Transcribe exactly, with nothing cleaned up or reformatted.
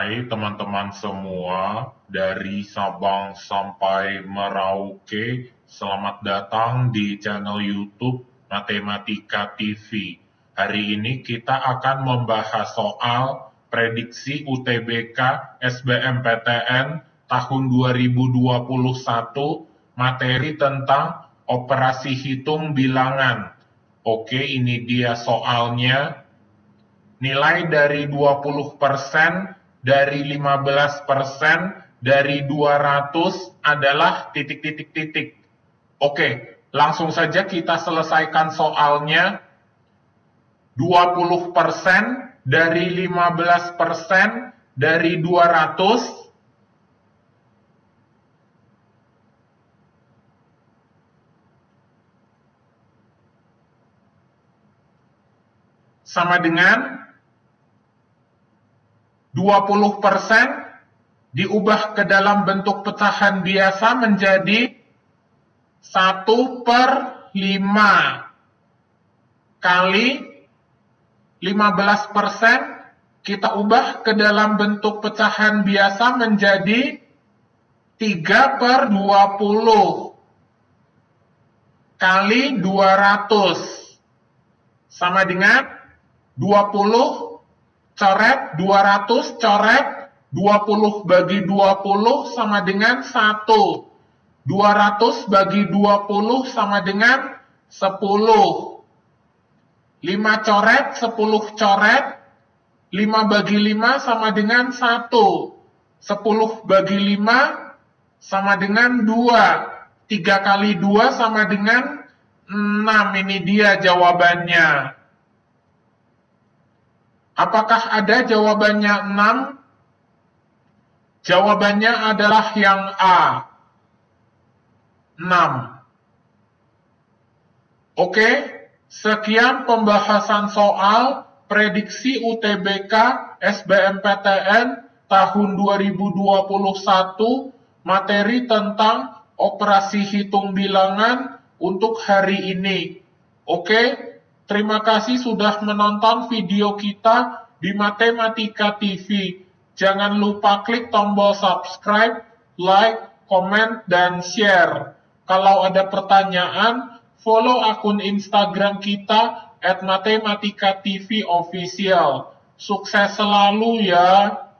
Hai teman-teman semua, dari Sabang sampai Merauke, selamat datang di channel YouTube Matematika T V. Hari ini kita akan membahas soal prediksi U T B K S B M P T N tahun dua ribu dua puluh satu, materi tentang operasi hitung bilangan. Oke, ini dia soalnya. Nilai dari dua puluh persen, dari lima belas persen, dari dua ratus adalah titik-titik-titik. Oke, langsung saja kita selesaikan soalnya. dua puluh persen dari lima belas persen dari dua ratus. Sama dengan dua puluh persen diubah ke dalam bentuk pecahan biasa menjadi satu per lima kali lima belas persen kita ubah ke dalam bentuk pecahan biasa menjadi tiga per dua puluh kali dua ratus sama dengan dua puluh coret dua ratus coret dua puluh bagi dua puluh sama dengan satu. dua ratus bagi dua puluh sama dengan sepuluh. lima coret, sepuluh coret, lima bagi lima sama dengan satu. sepuluh bagi lima sama dengan dua. tiga kali dua sama dengan enam. Ini dia jawabannya. Apakah ada jawabannya enam? Jawabannya adalah yang A, enam. Oke, sekian pembahasan soal prediksi U T B K S B M P T N tahun dua ribu dua puluh satu, materi tentang operasi hitung bilangan untuk hari ini. Oke, terima kasih sudah menonton video kita di Matematika T V. Jangan lupa klik tombol subscribe, like, komen, dan share. Kalau ada pertanyaan, follow akun Instagram kita at Matematika T V Official. Sukses selalu ya!